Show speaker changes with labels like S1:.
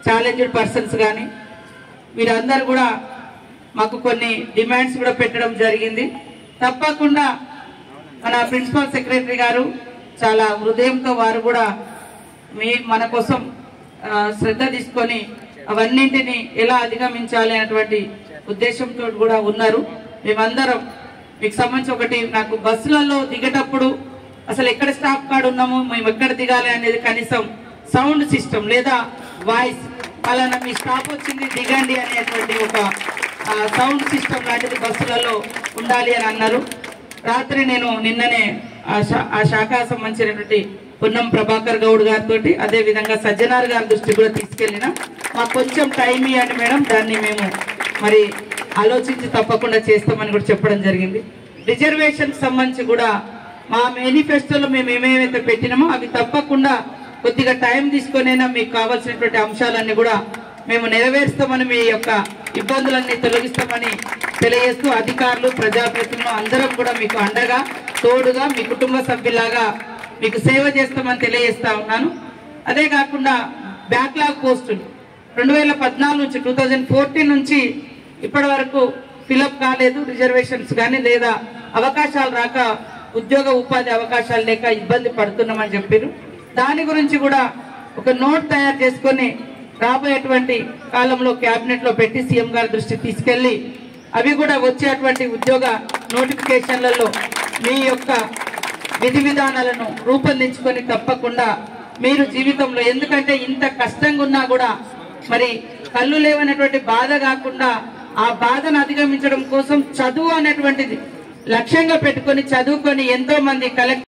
S1: Challenged persons కానీ మీరందరూ కూడా మాకు కొన్ని డిమాండ్స్ కూడా పెట్టడం జరిగింది. తప్పకుండా మన ప్రిన్సిపల్ సెక్రటరీ గారు చాలా హృదయంతో వారు కూడా మన కోసం శ్రద్ధ తీసుకొని అవన్నింటినీ ఎలా అధిగమించాలి అనేటువంటి ఉద్దేశంతో కూడా ఉన్నారు. మేమందరం మీకు సంబంధించి ఒకటి, నాకు బస్సులలో దిగేటప్పుడు అసలు ఎక్కడ స్టాప్ కార్డు ఉన్నాము, మేము ఎక్కడ దిగాలి అనేది కనీసం సౌండ్ సిస్టమ్ లేదా వాయిస్ అలానా మీ స్టాప్ వచ్చింది దిగండి అనేటువంటి ఒక సౌండ్ సిస్టమ్ లాంటిది బస్సులలో ఉండాలి అని అన్నారు. రాత్రి నేను నిన్ననే ఆ శాఖ సంబంధించినటువంటి పున్నం ప్రభాకర్ గౌడ్ గారితో అదే విధంగా సజ్జనార్ గారి దృష్టి కూడా తీసుకెళ్లిన. మాకు కొంచెం టైం ఇవ్వండి మేడం, దాన్ని మేము మరి ఆలోచించి తప్పకుండా చేస్తామని కూడా చెప్పడం జరిగింది. రిజర్వేషన్ సంబంధించి కూడా మా మేనిఫెస్టోలో మేము ఏమేమైతే పెట్టినామో అవి తప్పకుండా కొద్దిగా టైం తీసుకొనైనా మీకు కావాల్సినటువంటి అంశాలన్నీ కూడా మేము నెరవేరుస్తామని, మీ యొక్క ఇబ్బందులన్నీ తొలగిస్తామని తెలియజేస్తూ అధికారులు ప్రజాప్రతినిధులు అందరం కూడా మీకు అండగా తోడుగా మీ కుటుంబ సభ్యులాగా మీకు సేవ చేస్తామని తెలియజేస్తా ఉన్నాను. అదే కాకుండా బ్యాక్లాగ్ పోస్టులు 2014 నుంచి 2014 నుంచి ఇప్పటి వరకు ఫిలప్ కాలేదు. రిజర్వేషన్స్ కానీ లేదా అవకాశాలు రాక ఉద్యోగ ఉపాధి అవకాశాలు లేక ఇబ్బంది పడుతున్నామని చెప్పారు. దాని గురించి కూడా ఒక నోట్ తయారు చేసుకొని రాబోయేటువంటి కాలంలో కేబినెట్ లో పెట్టి సీఎం గారి దృష్టికి తీసుకెళ్లి అవి కూడా వచ్చేటువంటి ఉద్యోగ నోటిఫికేషన్లలో మీ యొక్క విధి విధానాలను రూపొందించుకొని తప్పకుండా మీరు జీవితంలో, ఎందుకంటే ఇంత కష్టంగా ఉన్నా కూడా మరి కళ్ళు లేవనేటువంటి బాధ కాకుండా ఆ బాధను అధిగమించడం కోసం చదువు అనేటువంటిది లక్ష్యంగా పెట్టుకొని చదువుకొని ఎంతో మంది కలెక్టర్